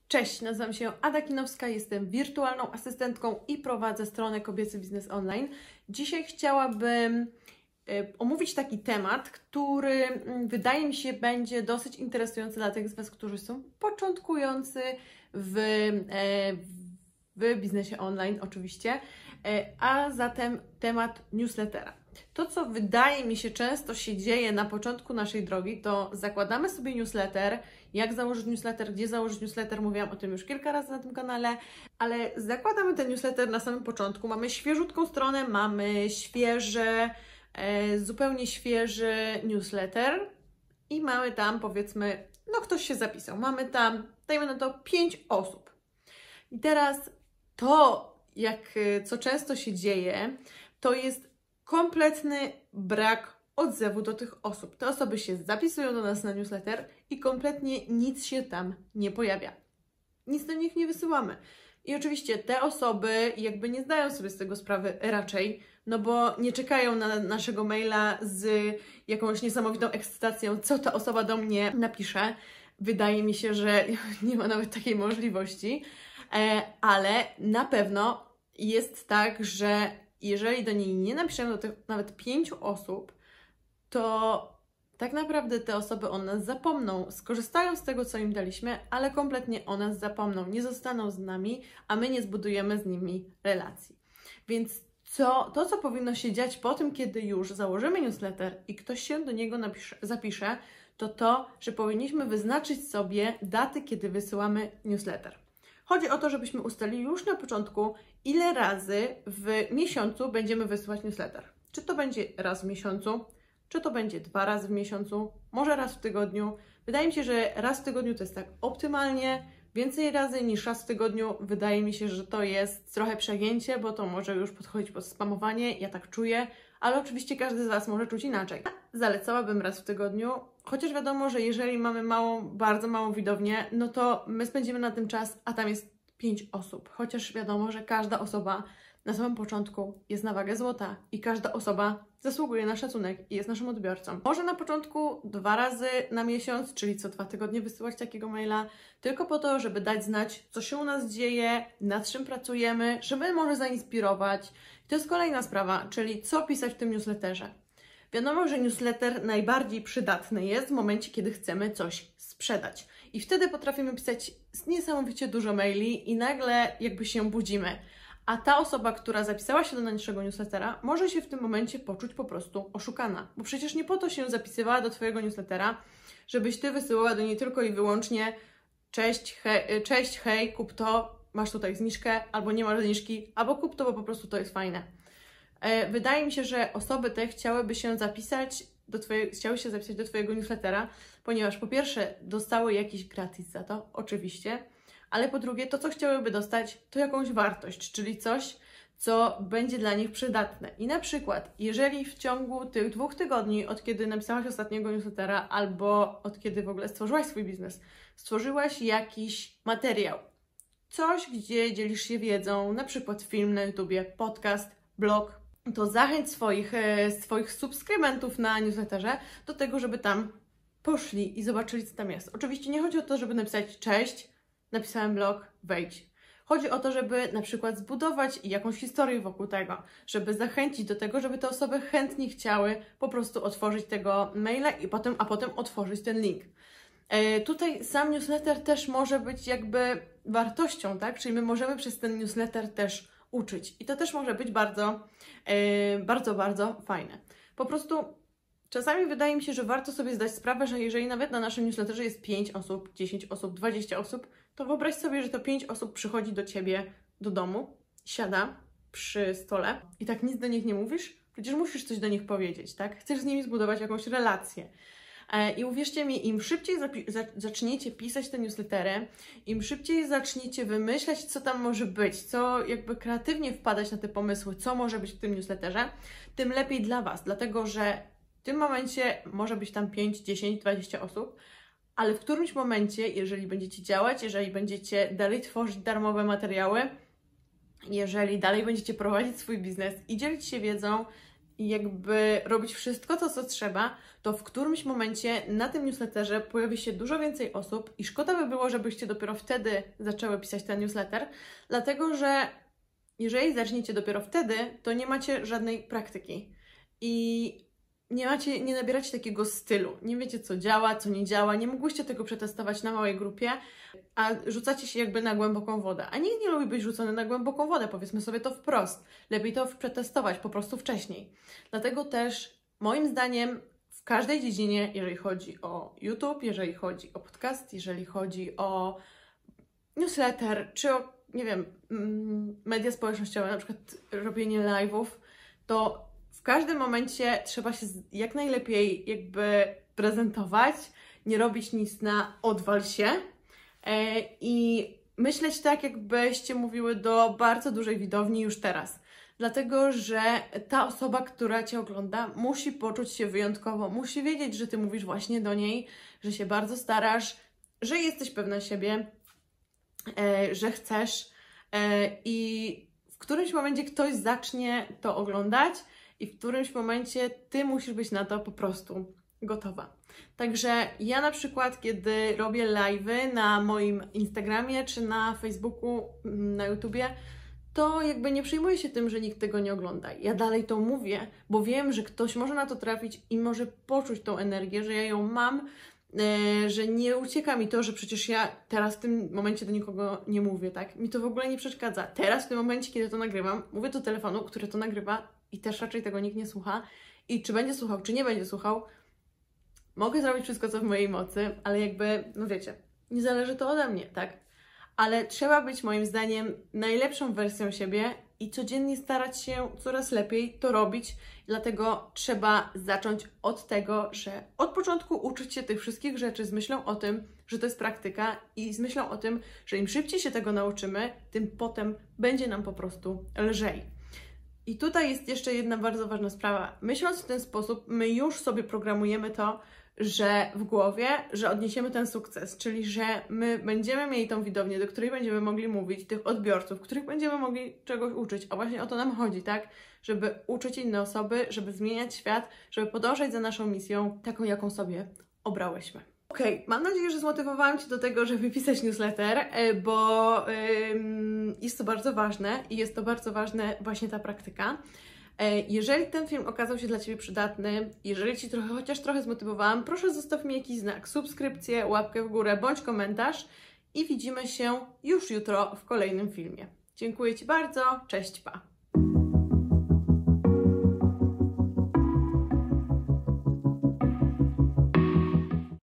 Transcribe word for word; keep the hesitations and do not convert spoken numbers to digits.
Cześć, nazywam się Ada Kinowska, jestem wirtualną asystentką i prowadzę stronę Kobiecy Biznes Online. Dzisiaj chciałabym omówić taki temat, który wydaje mi się będzie dosyć interesujący dla tych z Was, którzy są początkujący w, w biznesie online oczywiście, a zatem temat newslettera. To, co wydaje mi się często się dzieje na początku naszej drogi, to zakładamy sobie newsletter. Jak założyć newsletter, gdzie założyć newsletter, mówiłam o tym już kilka razy na tym kanale, ale zakładamy ten newsletter na samym początku. Mamy świeżutką stronę, mamy świeże, e, zupełnie świeży newsletter i mamy tam, powiedzmy, no ktoś się zapisał. Mamy tam, dajmy na to, pięć osób. I teraz to, jak, co często się dzieje, to jest kompletny brak odzewu do tych osób. Te osoby się zapisują do nas na newsletter i kompletnie nic się tam nie pojawia. Nic do nich nie wysyłamy. I oczywiście te osoby jakby nie zdają sobie z tego sprawy raczej, no bo nie czekają na naszego maila z jakąś niesamowitą ekscytacją, co ta osoba do mnie napisze. Wydaje mi się, że nie ma nawet takiej możliwości, ale na pewno jest tak, że jeżeli do niej nie napiszemy do tych nawet pięciu osób, to tak naprawdę te osoby o nas zapomną, skorzystają z tego, co im daliśmy, ale kompletnie o nas zapomną, nie zostaną z nami, a my nie zbudujemy z nimi relacji. Więc co, to, co powinno się dziać po tym, kiedy już założymy newsletter i ktoś się do niego napisze, zapisze, to to, że powinniśmy wyznaczyć sobie daty, kiedy wysyłamy newsletter. Chodzi o to, żebyśmy ustalili już na początku, ile razy w miesiącu będziemy wysyłać newsletter. Czy to będzie raz w miesiącu, czy to będzie dwa razy w miesiącu, może raz w tygodniu. Wydaje mi się, że raz w tygodniu to jest tak optymalnie. Więcej razy niż raz w tygodniu wydaje mi się, że to jest trochę przegięcie, bo to może już podchodzić pod spamowanie, ja tak czuję, ale oczywiście każdy z Was może czuć inaczej. Zalecałabym raz w tygodniu, chociaż wiadomo, że jeżeli mamy małą, bardzo małą widownię, no to my spędzimy na tym czas, a tam jest pięć osób. Chociaż wiadomo, że każda osoba na samym początku jest na wagę złota i każda osoba zasługuje na szacunek i jest naszym odbiorcą. Może na początku dwa razy na miesiąc, czyli co dwa tygodnie wysyłać takiego maila, tylko po to, żeby dać znać, co się u nas dzieje, nad czym pracujemy, żeby może zainspirować. I to jest kolejna sprawa, czyli co pisać w tym newsletterze. Wiadomo, że newsletter najbardziej przydatny jest w momencie, kiedy chcemy coś sprzedać. I wtedy potrafimy pisać niesamowicie dużo maili i nagle jakby się budzimy. A ta osoba, która zapisała się do naszego newslettera, może się w tym momencie poczuć po prostu oszukana. Bo przecież nie po to się zapisywała do Twojego newslettera, żebyś Ty wysyłała do niej tylko i wyłącznie cześć, hej, cześć, hej, kup to, masz tutaj zniżkę, albo nie masz zniżki, albo kup to, bo po prostu to jest fajne. Wydaje mi się, że osoby te chciałyby się zapisać do twojego, chciały się zapisać do Twojego newslettera, ponieważ po pierwsze dostały jakiś gratis za to, oczywiście, ale po drugie to, co chciałyby dostać, to jakąś wartość, czyli coś, co będzie dla nich przydatne. I na przykład, jeżeli w ciągu tych dwóch tygodni, od kiedy napisałaś ostatniego newslettera, albo od kiedy w ogóle stworzyłaś swój biznes, stworzyłaś jakiś materiał, coś, gdzie dzielisz się wiedzą, na przykład film na YouTubie, podcast, blog, to zachęć swoich, swoich subskrybentów na newsletterze do tego, żeby tam poszli i zobaczyli, co tam jest. Oczywiście nie chodzi o to, żeby napisać cześć, napisałem blog, wejdź. Chodzi o to, żeby na przykład zbudować jakąś historię wokół tego, żeby zachęcić do tego, żeby te osoby chętnie chciały po prostu otworzyć tego maila i potem, a potem otworzyć ten link. E, tutaj sam newsletter też może być jakby wartością, tak? Czyli my możemy przez ten newsletter też uczyć. I to też może być bardzo, e, bardzo, bardzo fajne. Po prostu czasami wydaje mi się, że warto sobie zdać sprawę, że jeżeli nawet na naszym newsletterze jest pięć osób, dziesięć osób, dwadzieścia osób, to wyobraź sobie, że to pięć osób przychodzi do Ciebie do domu, siada przy stole i tak nic do nich nie mówisz, przecież musisz coś do nich powiedzieć, tak? Chcesz z nimi zbudować jakąś relację. I uwierzcie mi, im szybciej zaczniecie pisać te newslettery, im szybciej zaczniecie wymyślać, co tam może być, co jakby kreatywnie wpadać na te pomysły, co może być w tym newsletterze, tym lepiej dla Was, dlatego że w tym momencie może być tam pięć, dziesięć, dwadzieścia osób, ale w którymś momencie, jeżeli będziecie działać, jeżeli będziecie dalej tworzyć darmowe materiały, jeżeli dalej będziecie prowadzić swój biznes i dzielić się wiedzą i jakby robić wszystko to, co trzeba, to w którymś momencie na tym newsletterze pojawi się dużo więcej osób i szkoda by było, żebyście dopiero wtedy zaczęły pisać ten newsletter, dlatego że jeżeli zaczniecie dopiero wtedy, to nie macie żadnej praktyki i nie macie, nie nabieracie takiego stylu, nie wiecie, co działa, co nie działa, nie mogłyście tego przetestować na małej grupie, a rzucacie się jakby na głęboką wodę. A nikt nie lubi być rzucony na głęboką wodę, powiedzmy sobie to wprost. Lepiej to przetestować po prostu wcześniej. Dlatego też moim zdaniem w każdej dziedzinie, jeżeli chodzi o YouTube, jeżeli chodzi o podcast, jeżeli chodzi o newsletter, czy o, nie wiem, media społecznościowe, na przykład robienie live'ów, to w każdym momencie trzeba się jak najlepiej jakby prezentować, nie robić nic na odwal się e, i myśleć tak, jakbyście mówiły do bardzo dużej widowni już teraz. Dlatego, że ta osoba, która Cię ogląda, musi poczuć się wyjątkowo, musi wiedzieć, że Ty mówisz właśnie do niej, że się bardzo starasz, że jesteś pewna siebie, e, że chcesz e, i w którymś momencie ktoś zacznie to oglądać i w którymś momencie Ty musisz być na to po prostu gotowa. Także ja na przykład, kiedy robię live'y na moim Instagramie czy na Facebooku, na YouTubie, to jakby nie przejmuję się tym, że nikt tego nie ogląda. Ja dalej to mówię, bo wiem, że ktoś może na to trafić i może poczuć tą energię, że ja ją mam, yy, że nie ucieka mi to, że przecież ja teraz w tym momencie do nikogo nie mówię, tak? Mi to w ogóle nie przeszkadza. Teraz w tym momencie, kiedy to nagrywam, mówię do telefonu, który to nagrywa i też raczej tego nikt nie słucha. I czy będzie słuchał, czy nie będzie słuchał, mogę zrobić wszystko, co w mojej mocy, ale jakby, no wiecie, nie zależy to ode mnie, tak? Ale trzeba być moim zdaniem najlepszą wersją siebie i codziennie starać się coraz lepiej to robić. Dlatego trzeba zacząć od tego, że od początku uczyć się tych wszystkich rzeczy z myślą o tym, że to jest praktyka i z myślą o tym, że im szybciej się tego nauczymy, tym potem będzie nam po prostu lżej. I tutaj jest jeszcze jedna bardzo ważna sprawa. Myśląc w ten sposób, my już sobie programujemy to, że w głowie, że odniesiemy ten sukces, czyli że my będziemy mieli tą widownię, do której będziemy mogli mówić, tych odbiorców, których będziemy mogli czegoś uczyć, a właśnie o to nam chodzi, tak? Żeby uczyć inne osoby, żeby zmieniać świat, żeby podążać za naszą misją, taką jaką sobie obrałyśmy. Okej, okay, mam nadzieję, że zmotywowałam Cię do tego, żeby pisać newsletter, bo ym, jest to bardzo ważne i jest to bardzo ważne właśnie ta praktyka. Jeżeli ten film okazał się dla Ciebie przydatny, jeżeli Ci trochę, chociaż trochę zmotywowałam, proszę zostaw mi jakiś znak, subskrypcję, łapkę w górę bądź komentarz i widzimy się już jutro w kolejnym filmie. Dziękuję Ci bardzo, cześć, pa!